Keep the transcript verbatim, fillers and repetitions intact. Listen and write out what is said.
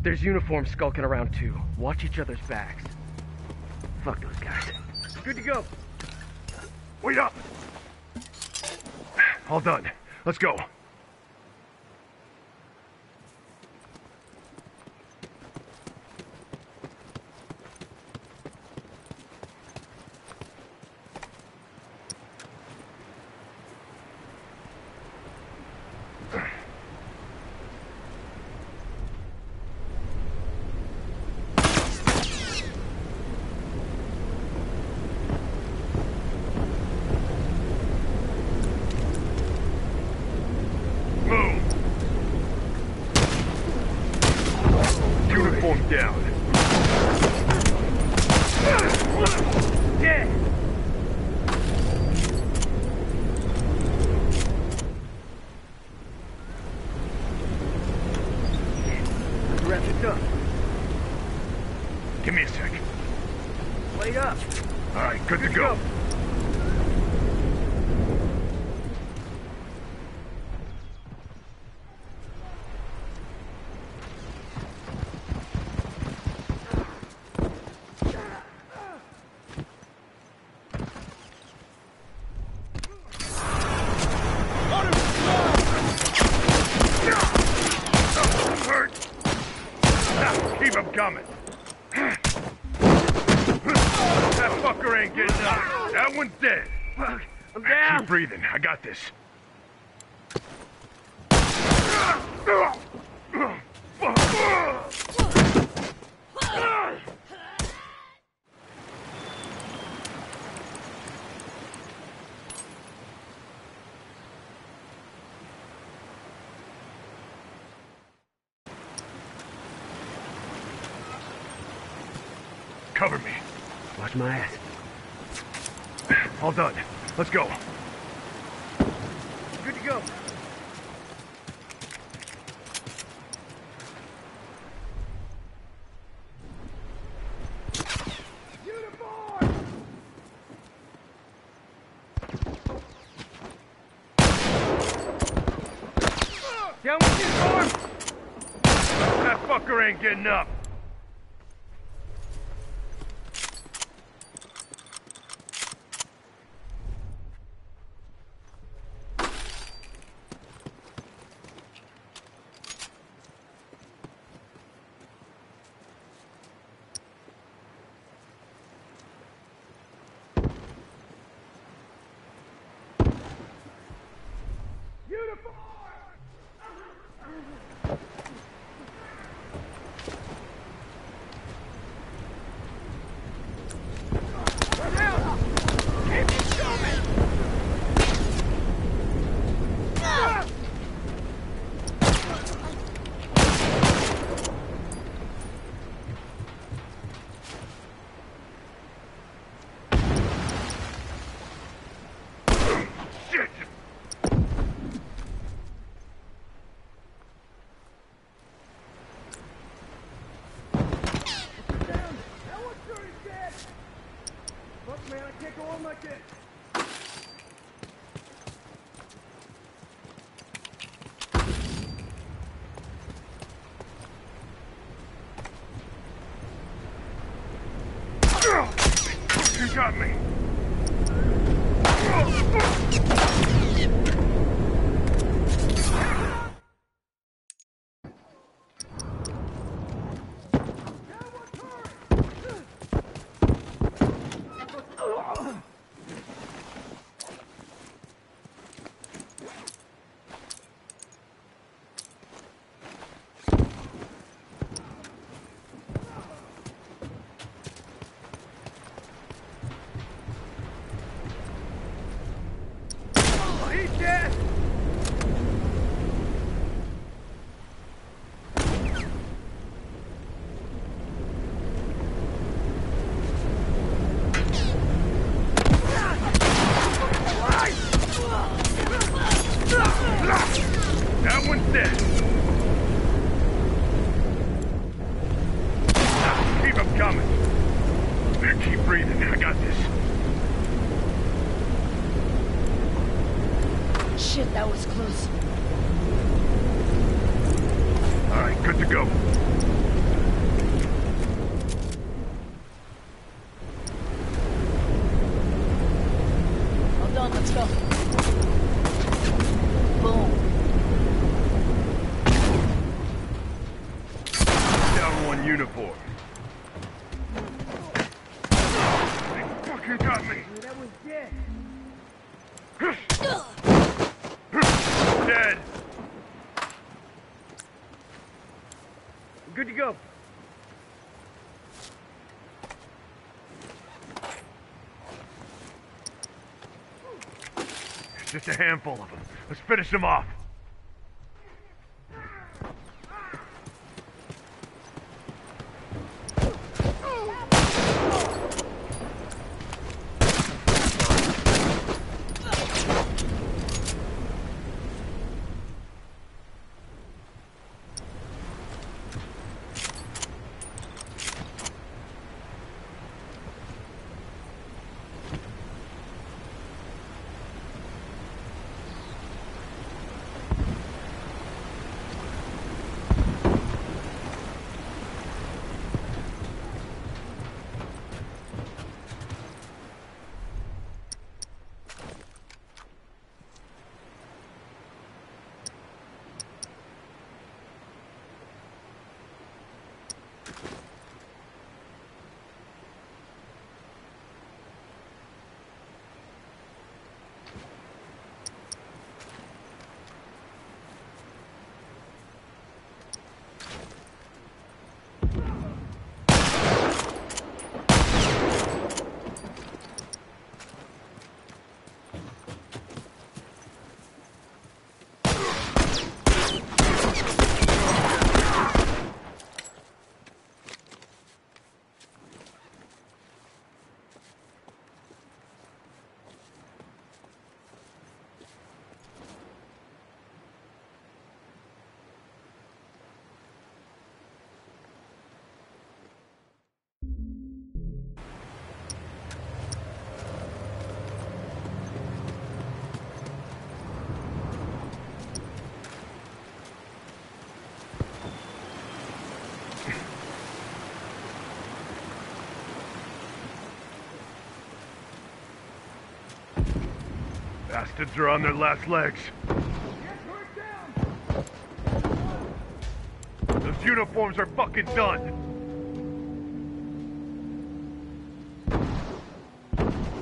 There's uniforms skulking around too. Watch each other's backs. Fuck those guys. Good to go. Wait up! All done. Let's go. Give me a sec. Wait up. All right, good, good to go. go. Breathing. I got this. Cover me. Watch my ass. All done. Let's go. Good to go. Uniform! Down with uniform! That fucker ain't getting up. You got me. That one's dead. Keep them coming. Better keep breathing. I got this. Shit, that was close. All right, good to go. one uniform. They fucking got me! That was dead. Dead! Good to go. It's just a handful of them. Let's finish them off. Bastards are on their last legs. Those uniforms are fucking done.